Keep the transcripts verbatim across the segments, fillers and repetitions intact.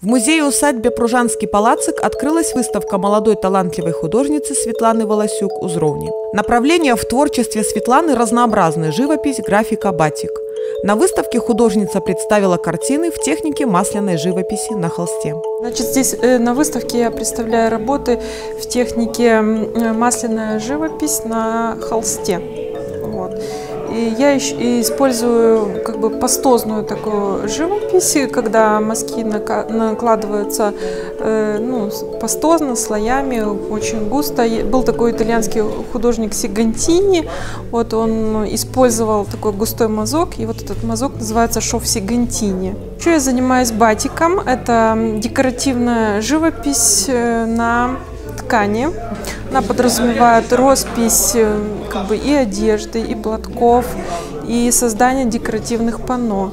В музее-усадьбе Пружанский палацик открылась выставка молодой талантливой художницы Светланы Волосюк «Узровни». Направления в творчестве Светланы разнообразны – живопись, графика, батик. На выставке художница представила картины в технике масляной живописи на холсте. Значит, здесь э, на выставке я представляю работы в технике масляная живопись на холсте. Вот. И я использую как бы пастозную такую живопись, когда мазки накладываются э, ну, пастозно, слоями, очень густо. Был такой итальянский художник Сигантини, вот он использовал такой густой мазок, и вот этот мазок называется шов Сигантини. Еще я занимаюсь батиком, это декоративная живопись на ткани. Она подразумевает роспись как бы и одежды, и платков, и создание декоративных панно.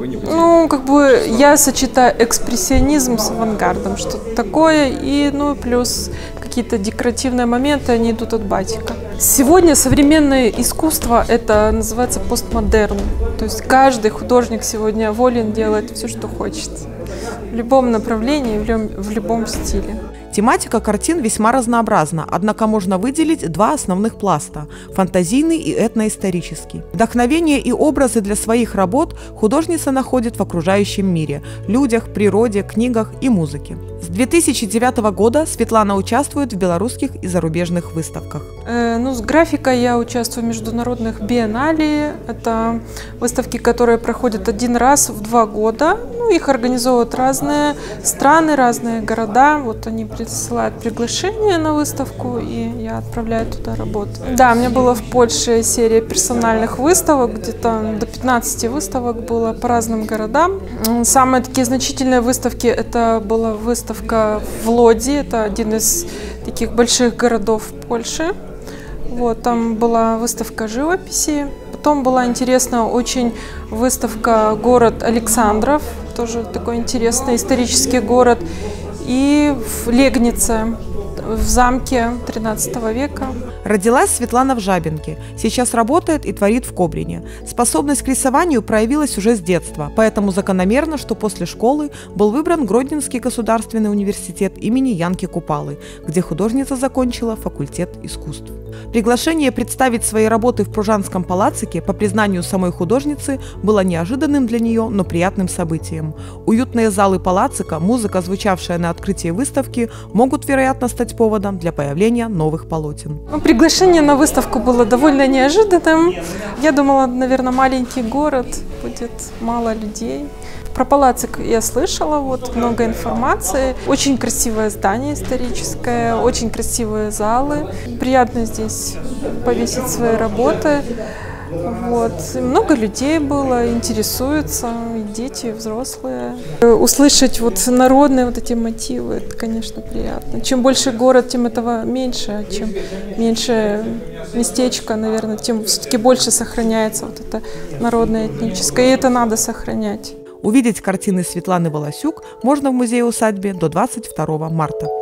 Ну, как бы я сочетаю экспрессионизм с авангардом, что-то такое, и ну плюс какие-то декоративные моменты, они идут от батика. Сегодня современное искусство, это называется постмодерн. То есть каждый художник сегодня волен делать все, что хочет. В любом направлении, в любом, в любом стиле. Тематика картин весьма разнообразна, однако можно выделить два основных пласта – фантазийный и этноисторический. Вдохновение и образы для своих работ художница находит в окружающем мире – людях, природе, книгах и музыке. С две тысячи девятого года Светлана участвует в белорусских и зарубежных выставках. Э, ну, с графикой я участвую в международных биеннале. Это выставки, которые проходят один раз в два года. Ну, их организовывают разные страны, разные города. Вот они присылают приглашение на выставку, и я отправляю туда работу. Да, у меня была в Польше серия персональных выставок, где-то до пятнадцати выставок было по разным городам. Самые такие значительные выставки — это была выставка в Лодзи, это один из таких больших городов Польши. Вот, там была выставка живописи. Потом была интересная очень выставка город Александров, тоже такой интересный исторический город. И в Легнице, в замке тринадцатого века. Родилась Светлана в Жабинке, сейчас работает и творит в Кобрине. Способность к рисованию проявилась уже с детства, поэтому закономерно, что после школы был выбран Гродненский государственный университет имени Янки Купалы, где художница закончила факультет искусств. Приглашение представить свои работы в Пружанском палацике, по признанию самой художницы, было неожиданным для нее, но приятным событием. Уютные залы палацика, музыка, звучавшая на открытии выставки, могут, вероятно, стать поводом для появления новых полотен. Приглашение на выставку было довольно неожиданным. Я думала, наверное, маленький город, будет мало людей. Про палацик я слышала, вот много информации. Очень красивое здание историческое, очень красивые залы. Приятно здесь повесить свои работы. Вот. И много людей было, интересуются, и дети, и взрослые. Услышать вот народные вот эти мотивы, это, конечно, приятно. Чем больше город, тем этого меньше, а чем меньше местечко, наверное, тем все-таки больше сохраняется вот это народное, этническое, и это надо сохранять. Увидеть картины Светланы Волосюк можно в музее-усадьбе до двадцать второго марта.